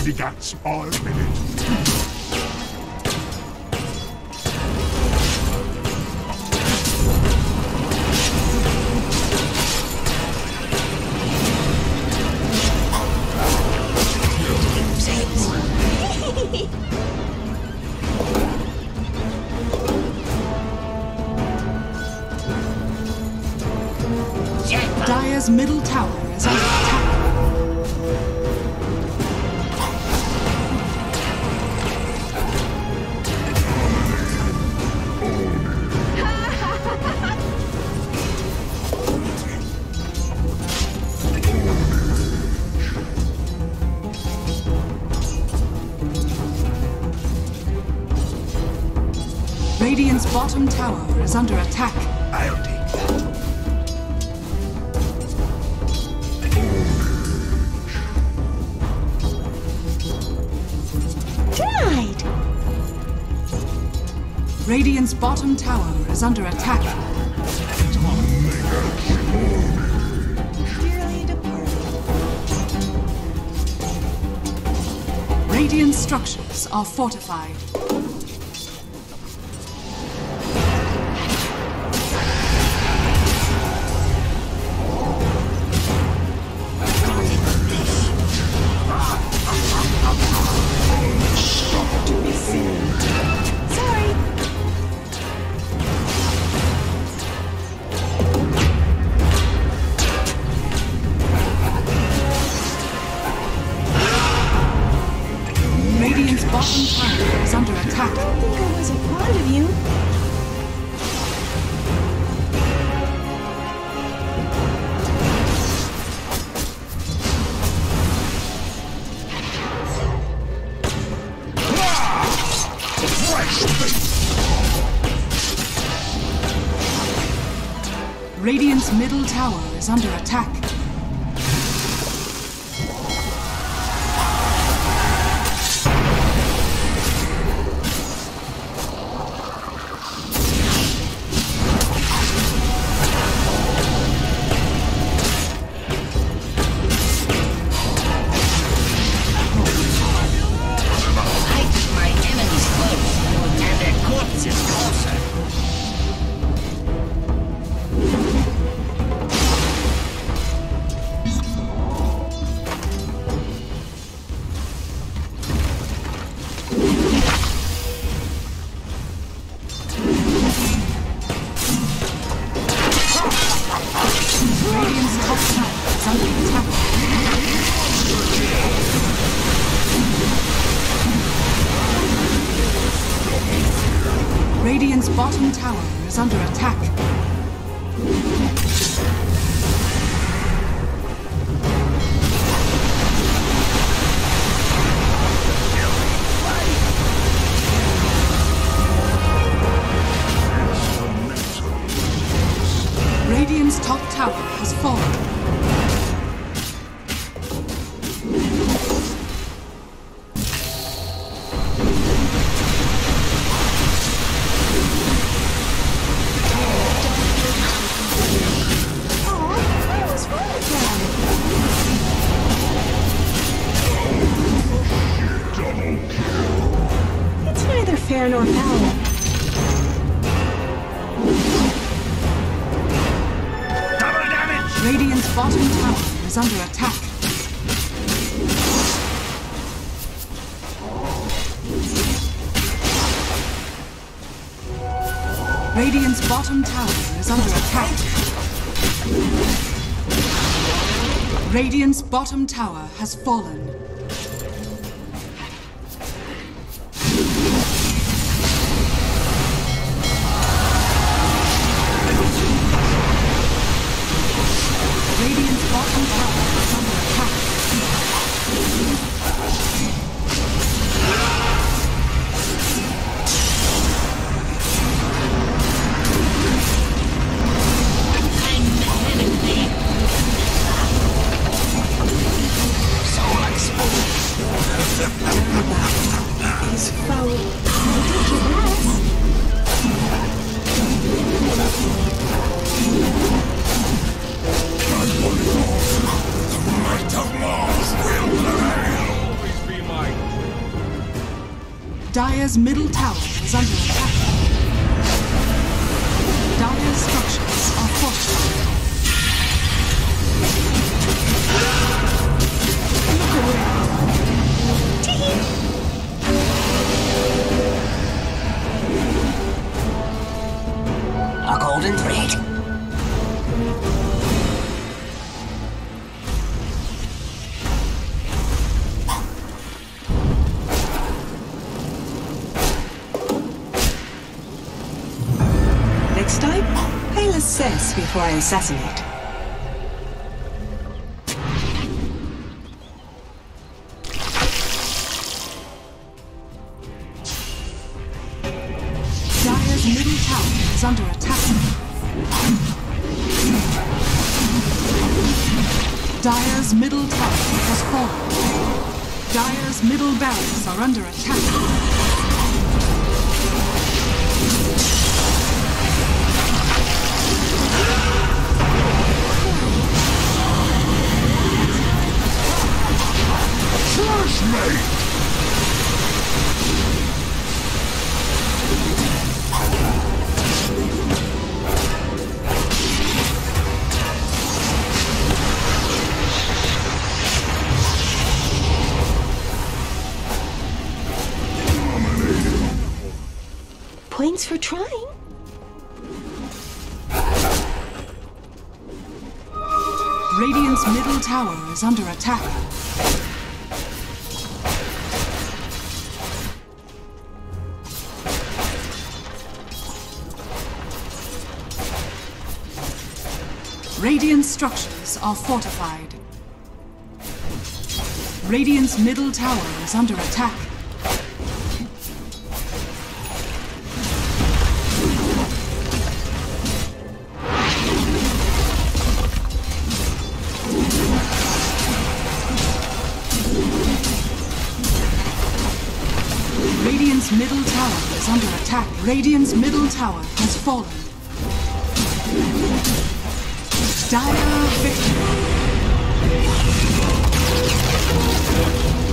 Pussycats are minute. Dire's middle tower is under attack. Radiant's bottom tower is under attack. I'll take that. Radiant's bottom tower is under attack. Dearly departed. Radiant structures are fortified. Radiant's bottom tower is under attack. I don't think I wasn't fond of you. Radiant's middle tower is under attack. Radiant's bottom tower is under attack. Radiant's top tower has fallen. Fair nor foul. Double damage! Radiant's bottom tower is under attack. Radiant's bottom tower is under attack. Radiant's bottom tower has fallen. Radiant's bottom tower is under attack. So much Dire's middle tower is under attack. Dire's structures are fortified. A golden thread. Next time, I'll assess before I assassinate. Dire's middle tower is under attack. Dire's middle tower has fallen. Dire's middle barracks are under attack. Points for trying. Radiant's middle tower is under attack. Radiant structures are fortified. Radiant's middle tower is under attack. Radiant's middle tower is under attack. Radiant's middle tower has fallen. Dire victory.